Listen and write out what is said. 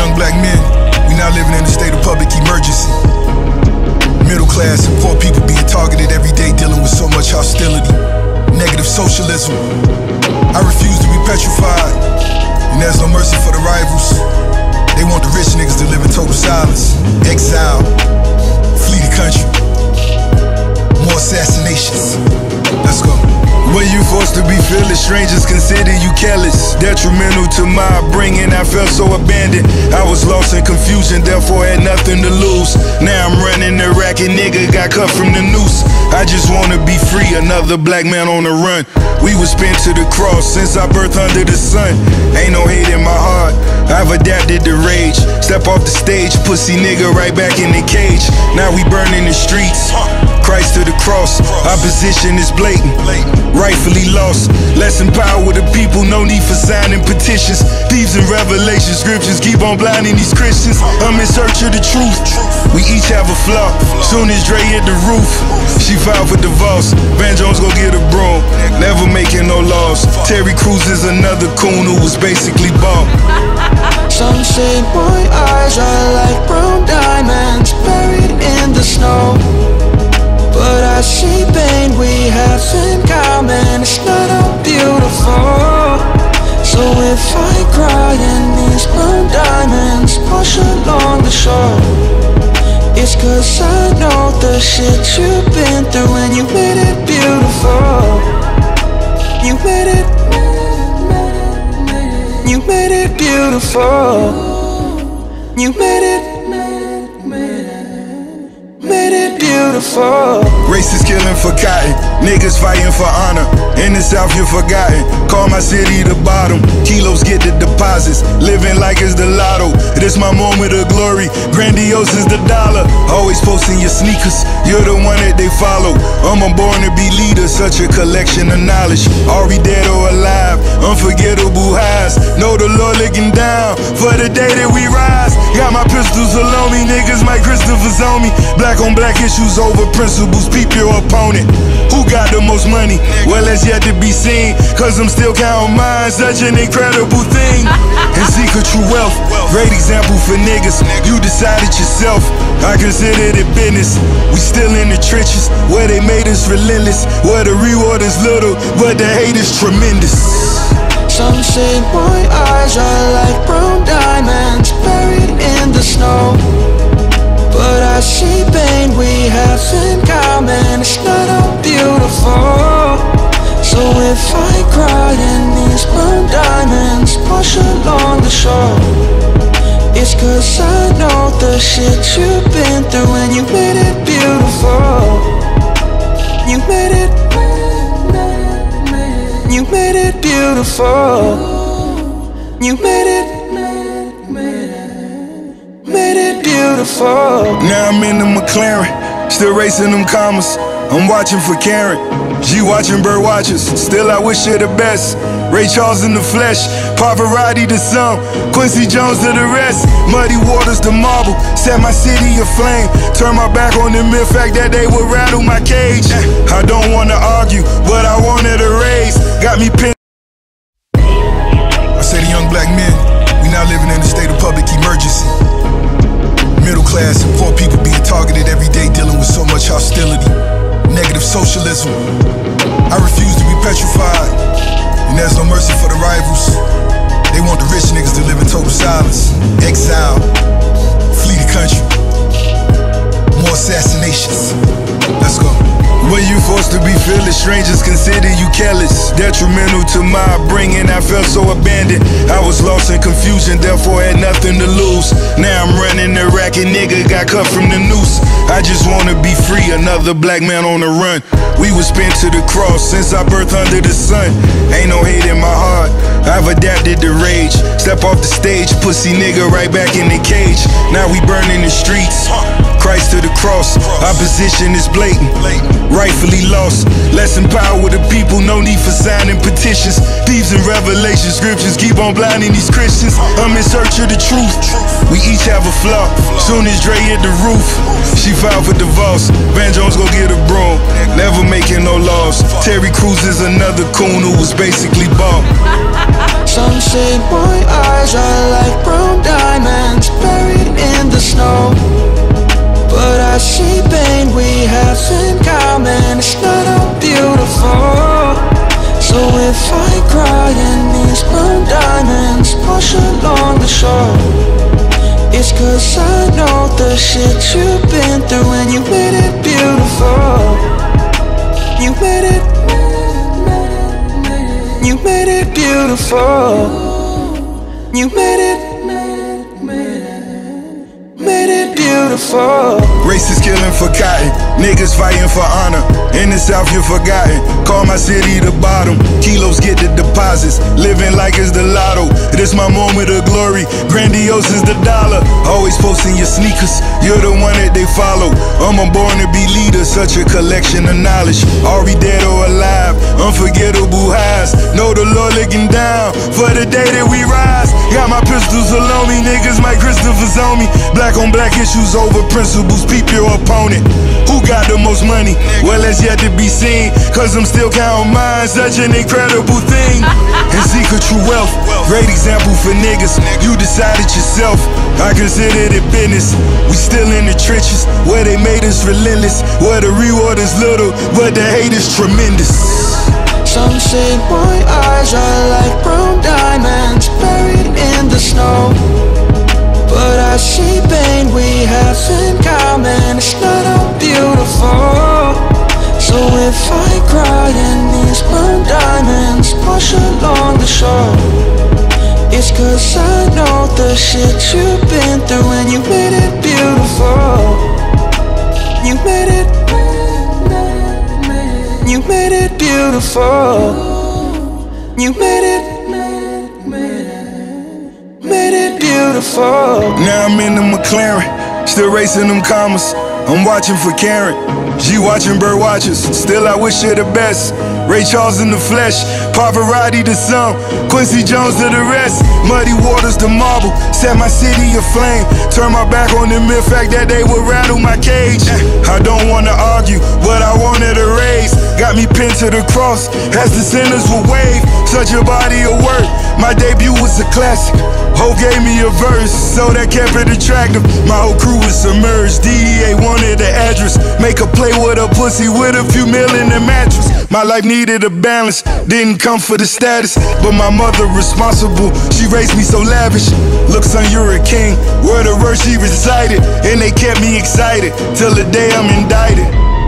young black men, we now living in a state of public emergency. Middle class and poor people being targeted every day, dealing with so much hostility, negative socialism. I refuse to be petrified, and there's no mercy for the rivals. They want the rich niggas to live in total silence, exile, flee the country. More assassinations. Let's go. When you forced to be fearless, strangers consider you careless. Detrimental to my upbringing, I felt so abandoned. I was lost in confusion, therefore had nothing to lose. Now I'm running the racket, nigga got cut from the noose. I just wanna be free, another black man on the run. We was pinned to the cross since our birth under the sun. Ain't no hate in my heart, I've adapted to rage. Step off the stage, pussy nigga right back in the cage. Now we burning the streets, Christ to the cross. Our position is blatant, rightfully lost. Let's empower the people, no need for signing petitions. Thieves and revelation scriptures keep on blinding these Christians. I'm in search of the truth, we each have a flaw. Soon as Dre hit the roof, she filed for divorce. Van Jones go get a broom, never making no laws. Terry Crews is another coon who was basically bought. Some say my eyes are like brown diamonds buried in the snow, but I see pain we have in common. It's not all beautiful. So if I cry in these brown diamonds wash along the shore, it's cause I know the shit you've been through, and you made it beautiful. You made it, you made it beautiful. You made it, made it beautiful. Racists killing for cotton, niggas fighting for honor. In the South you're forgotten, call my city the bottom. Kilos get the deposits, living like it's the lotto. This my moment of glory, grandiose is the dollar. Always posting your sneakers, you're the one that they follow. I'm born to be leader, such a collection of knowledge. Are we dead or alive? Unforgettable highs. Know the Lord looking down for the day that we rise. Got my pistols alone me, niggas my Christopher's on me. Black on black issues over principles, peep your opponent. Who got the most money? Well, it's yet to be seen, cause I'm still counting mine, such an incredible thing. And seek a true wealth, great example for niggas. You decided yourself, I consider it business. We still in the trenches, where they made us relentless, where the reward is little, but the hate is tremendous. Some say my eyes are like brown diamonds buried in the snow, but I see pain we have in common. It's not all beautiful. So if I cry in these brown diamonds wash along the shore, it's cause I know the shit you've been through, and you made it beautiful. You made it, you made it beautiful. You made it, made it beautiful. Now I'm in the McLaren, still racing them commas. I'm watching for Karen, G watching bird watchers. Still I wish her the best. Ray Charles in the flesh, Pavarotti to some, Quincy Jones to the rest. Muddy waters to marble, set my city aflame. Turn my back on the mere fact that they would rattle my cage. I don't wanna argue, but I wanted to raise. Got me pinned. I say to young black men, we now living in a state of public emergency. Middle class and poor people being targeted every day, dealing with so much hostility, negative socialism. I refuse to be petrified, and there's no mercy for the rivals. They want the rich niggas to live in total silence, exile, flee the country. More assassinations. Let's go. When you forced to be fearless, strangers consider you careless. Detrimental to my upbringing, I felt so abandoned. I was lost in confusion, therefore had nothing to lose. Now I'm running the racket, nigga got cut from the noose. I just wanna be free, another black man on the run. We was pinned to the cross since our birth under the sun. Ain't no hate in my heart, I've adapted to rage. Step off the stage, pussy nigga right back in the cage. Now we burning the streets, Christ to the cross. Our position is blatant, rightfully lost. Let's empower the people, no need for signing petitions. Thieves and revelation scriptures keep on blinding these Christians. I'm in search of the truth, we each have a flaw. Soon as Dre hit the roof, she filed for divorce. Van Jones go get a broom, never making no laws. Terry Crews is another coon who was basically bought. Some say my eyes are like brown diamonds snow. But I see pain we have in common. It's not all beautiful. So if I cry in these brown diamonds wash along the shore, it's cause I know the shit you've been through, and you made it beautiful. You made it, you made it beautiful. You made it, made it beautiful. Racists killing for cotton, niggas fighting for honor. In the South you're forgotten, call my city the bottom. Kilos get the deposits, living like it's the lotto. This my moment of glory, grandiose is the dollar. Always posting your sneakers, you're the one that they follow. I'm born to be leader, such a collection of knowledge. Are we dead or alive? Unforgettable highs. Know the Lord looking down for the day that we rise. Got my pistols along me, niggas, my Christopher's on me. Black on black issues over principles, peep your opponent. Who got the most money? Well, that's yet to be seen, cause I'm still counting mine, such an incredible thing. And secret true wealth, great example for niggas. You decided yourself, I consider it business. We still in the trenches, where they made us relentless, where the reward is little, but the hate is tremendous. Some say my eyes are like brown diamonds buried in the snow. But I see pain we have in common. It's not all beautiful. So if I cry in these brown diamonds wash along the shore, it's cause I know the shit you've been through, and you made it beautiful. You made it, you made it beautiful. You made it, made it beautiful. Now I'm in the McLaren, still racing them commas. I'm watching for Karen, she watching bird watchers. Still I wish her the best. Ray Charles in the flesh, Pavarotti to some, Quincy Jones to the rest. Muddy waters to marble, set my city aflame. Turn my back on the mere fact that they would rattle my cage. I don't wanna argue, but I wanted to raise. Got me pinned to the cross, as the sinners would wave. Such a body of work, my debut was a classic. Ho gave me a verse, so that kept it attractive. My whole crew was submerged, DEA wanted the address. Make a play with a pussy with a few mil in the mattress. My life needed a balance, didn't come for the status, but my mother responsible, she raised me so lavish. Look son, you're a king, word of verse she recited, and they kept me excited, till the day I'm indicted.